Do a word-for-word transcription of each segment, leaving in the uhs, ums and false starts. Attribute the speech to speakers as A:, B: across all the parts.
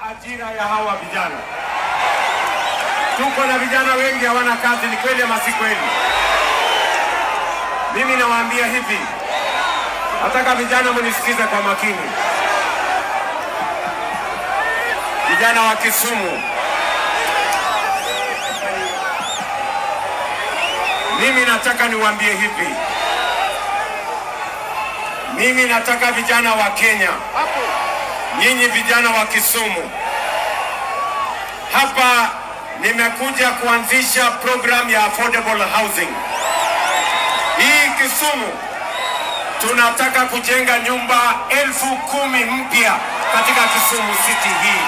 A: ajira ya hawa vijana. Tuko na vijana wengi hawana kazi, ni kweli ama si kweli? Mimi nawaambia hivi, nataka vijana mnisikize kwa makini. Vijana wa Kisumu, mimi nataka niwaambie hivi. Mimi nataka vijana wa Kenya, nyinyi vijana wa Kisumu, hapa nimekuja kuanzisha program ya affordable housing. Hii Kisumu tunataka kujenga nyumba elfu kumi mpya katika Kisumu City hii.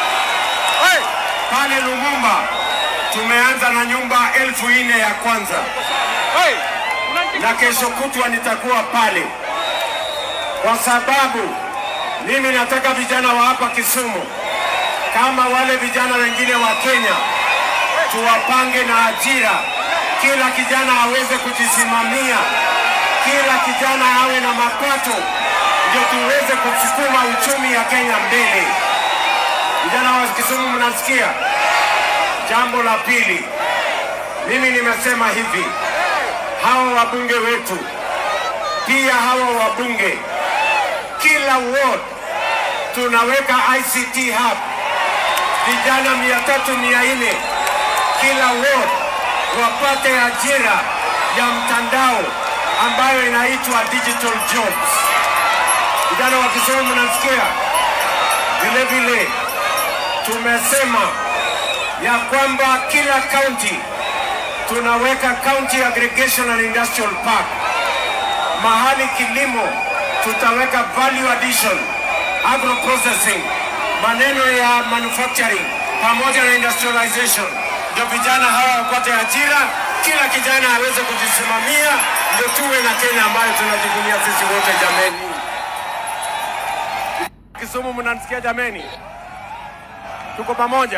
A: Pale Lumumba tumeanza na nyumba elfu nne ya kwanza, na kesho kutwa nitakuwa pale, kwa sababu mimi nataka vijana wa hapa Kisumu kama wale vijana wengine wa Kenya tuwapange na ajira. Kila kijana aweze kujisimamia, kila kijana awe na mapato, ndio tuweze kusukuma uchumi ya Kenya mbele. Vijana wa Kisumu, mnasikia? Jambo la pili, mimi nimesema hivi, hawa wabunge wetu, pia hawa wabunge, kila ward tunaweka I C T hub, vijana mia tatu mia nne kila ward wapate ajira ya mtandao ambayo inaitwa digital jobs. Vijana wa Kisumu, mnasikia? Vile vile tumesema ya kwamba kila county tunaweka county aggregation and industrial park. Mahali kilimo tutaweka value addition, agro processing, maneno ya manufacturing pamoja na industrialization. Ndio vijana hawa wapate ajira, kila kijana aweze kujisimamia, ndio tuwe na Kenya ambayo tunajivunia sisi wote. Jameni, Kisumu, mnanisikia jameni? Tuko pamoja.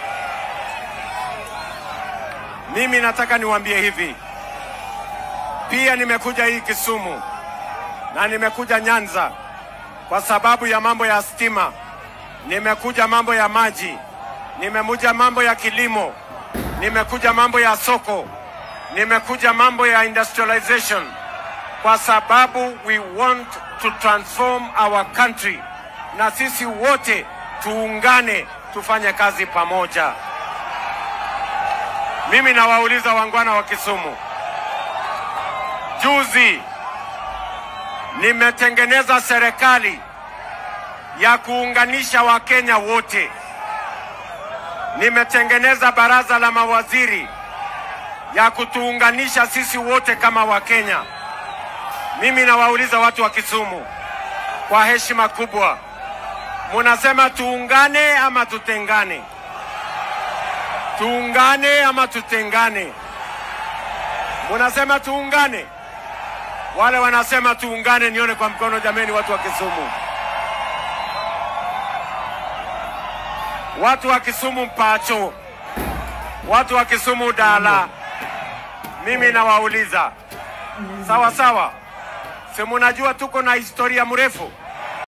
A: Mimi nataka niwaambie hivi, pia nimekuja hii Kisumu na nimekuja Nyanza kwa sababu ya mambo ya stima, nimekuja mambo ya maji, nimekuja mambo ya kilimo, nimekuja mambo ya soko, nimekuja mambo ya industrialization, kwa sababu we want to transform our country, na sisi wote tuungane tufanye kazi pamoja. Mimi nawauliza wangwana wa Kisumu, juzi nimetengeneza serikali ya kuunganisha Wakenya wote. Nimetengeneza baraza la mawaziri ya kutuunganisha sisi wote kama Wakenya. Mimi nawauliza watu wa Kisumu kwa heshima kubwa, munasema tuungane ama tutengane? Tuungane ama tutengane? Munasema tuungane? Wale wanasema tuungane nione kwa mkono jameni, watu wa Kisumu. Watu wa Kisumu mpacho, watu wa Kisumu dala. Mimi nawauliza, sawa sawa, si munajua tuko na historia mrefu?